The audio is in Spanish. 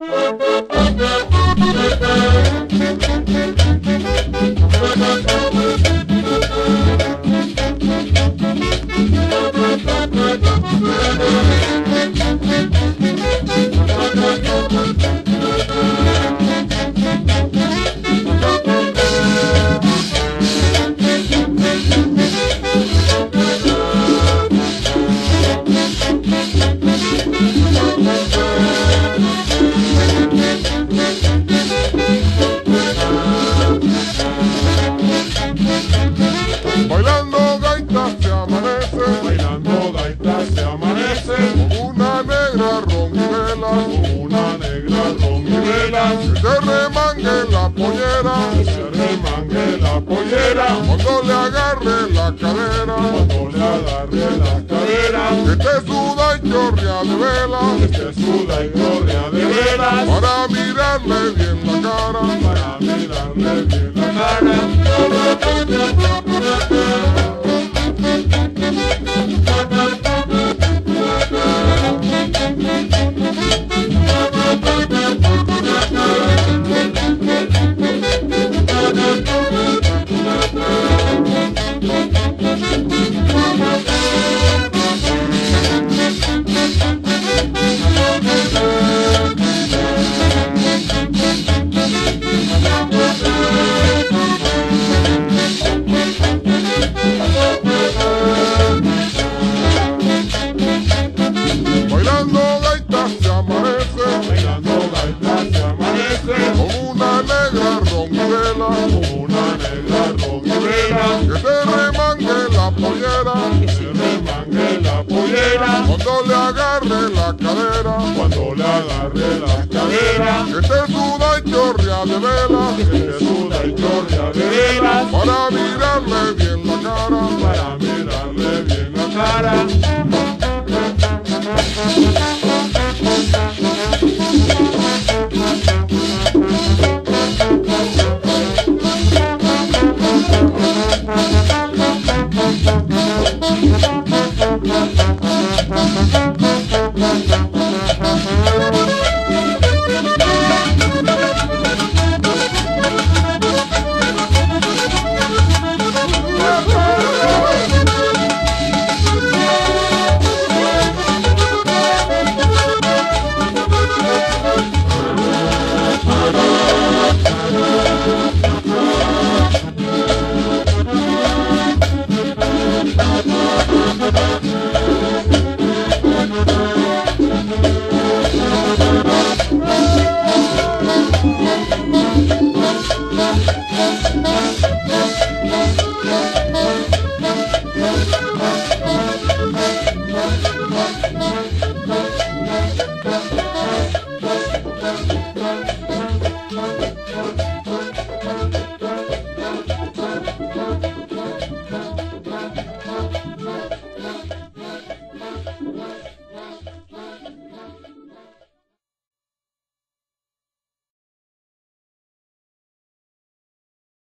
Bailando gaita se amanece, Bailando gaita se amanece, con una negra ronquivela, con una negra ron y vela, que se remangue la pollera, que se remangue la pollera, cuando le agarre la cadera, cuando le agarre la cadera, que te suda y chorrea de vela, que se suda y correa de velas, para mirarle bien la cara, para mirarle bien la cara. bailando gaita se amanece, Bailando gaita se amanece, con una negra ronquivela, con una negra ron y vela, que se remangue la pollera, que se remangue la pollera, cuando le agarre la cadera, cuando le agarre la cadera, que te suda y chorrea de vela, que se suda y chorrea de velas, para mirarle bien la cara, para mirarle bien la cara.